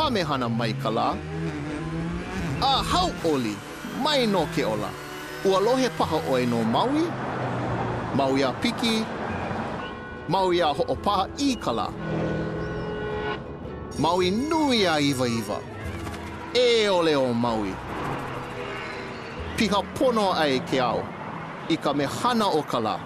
Pamehana Maikala. A hau oli, mai no ke ola. Ua lohe paha oi no Maui. Maui a piki. Maui a ho'opaha I kala. Maui nui a iwa iwa. E ole o Maui. Piha pono ai ke au. I ka mehana o kala.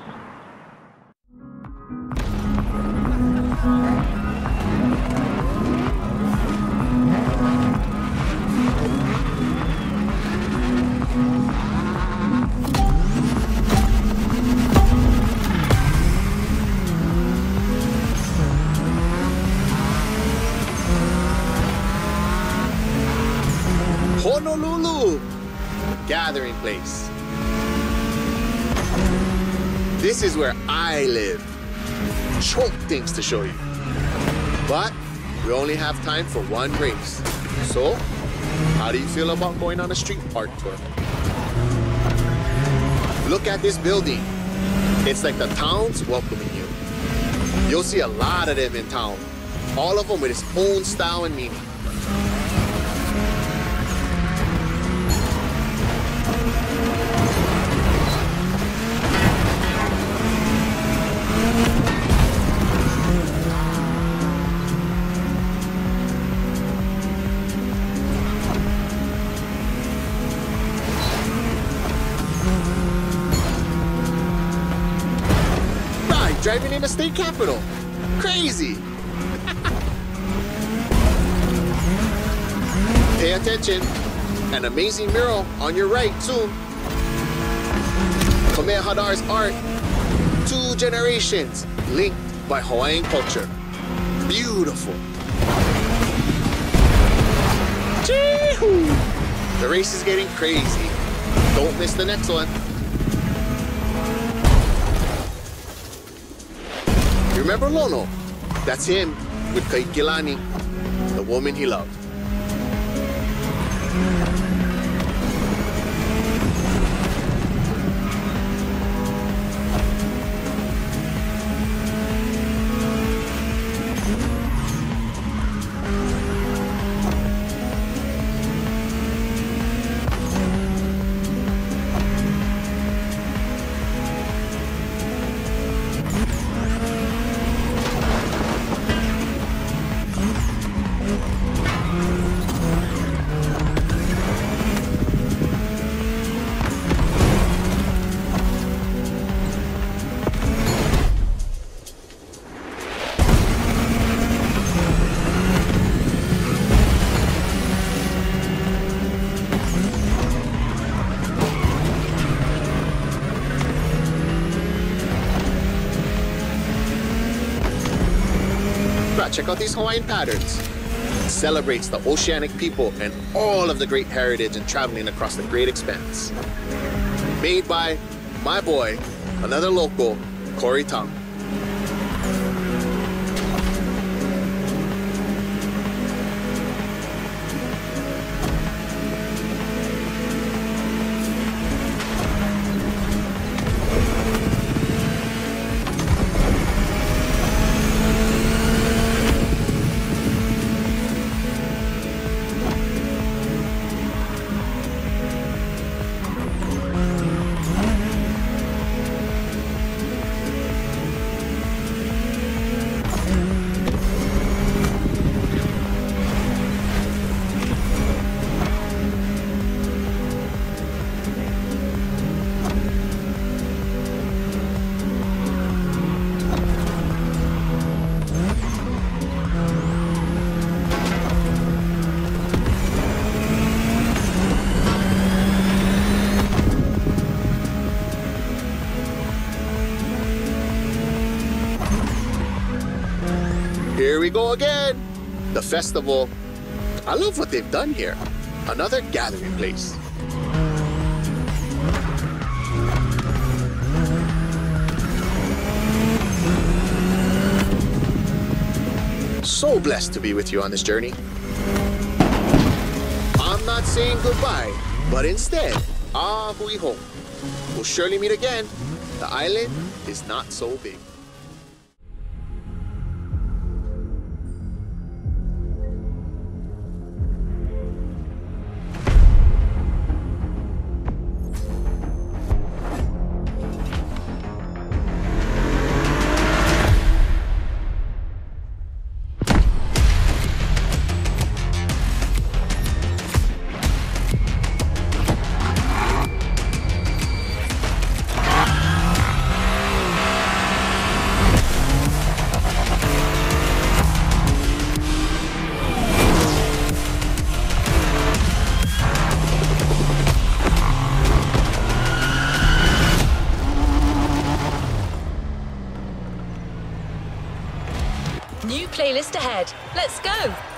Honolulu, gathering place. This is where I live. Choke things to show you. But we only have time for one race. So, how do you feel about going on a street art tour? Look at this building. It's like the town's welcoming you. You'll see a lot of them in town. All of them with its own style and meaning. Driving in the state capitol. Crazy. Pay attention. An amazing mural on your right, too. Kamehameha's art. 2 generations linked by Hawaiian culture. Beautiful. Chee-hoo. The race is getting crazy. Don't miss the next one. Remember Lono? That's him with Kaikilani, the woman he loved. Check out these Hawaiian patterns. It celebrates the oceanic people and all of the great heritage and traveling across the great expanse. Made by my boy, another local, Corey Tong. Here we go again. The festival. I love what they've done here. Another gathering place. So blessed to be with you on this journey. I'm not saying goodbye, but instead, ahui home. We'll surely meet again. The island is not so big. list ahead. Let's go!